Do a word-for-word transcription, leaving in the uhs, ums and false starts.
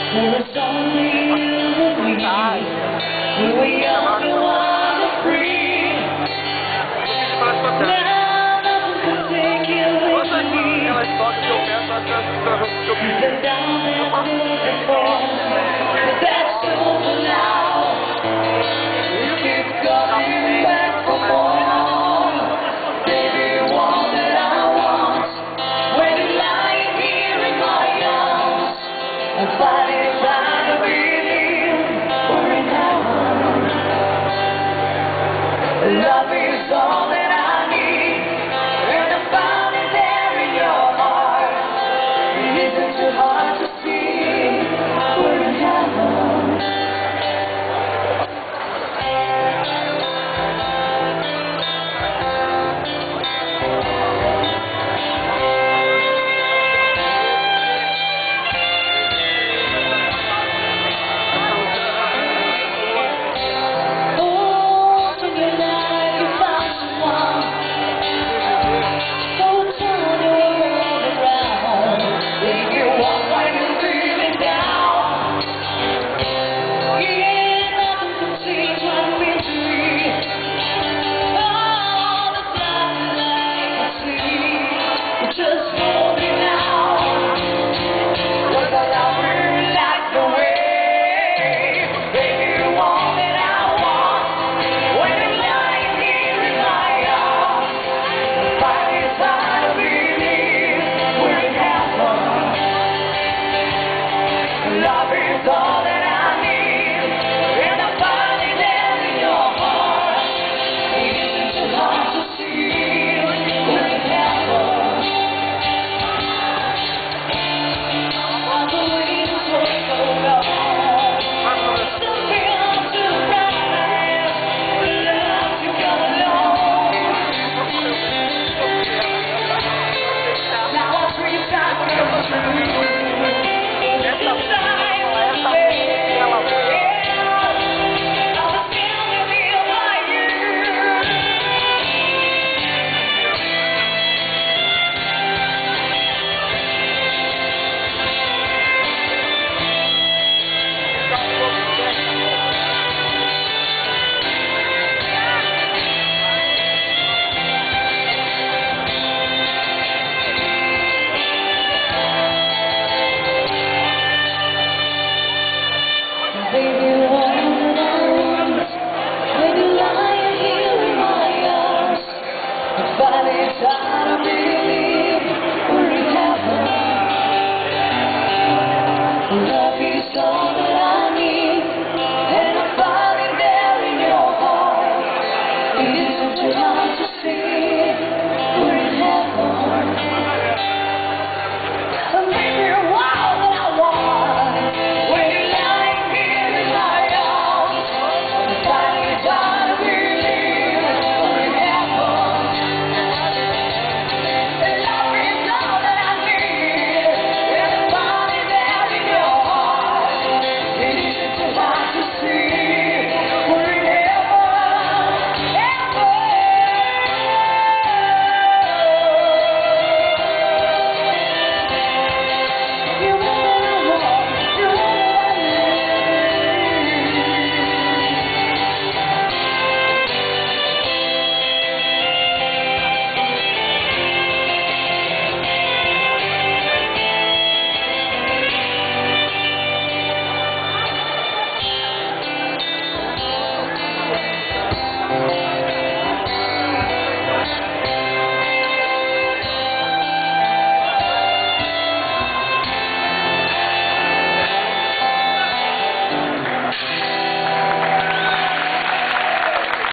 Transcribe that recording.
For it's only you and me. When we're young and wild and free. Now nothing can take you away from me. Then down there looking for, but that's over now. You keep coming back for more. Baby, you're all that I want. When you're lying here in my arms, I'm fighting, trying to believe we're in heaven. Love is all that I need, and I found it there in your heart. It isn't too hard to see we're in heaven. Love is all.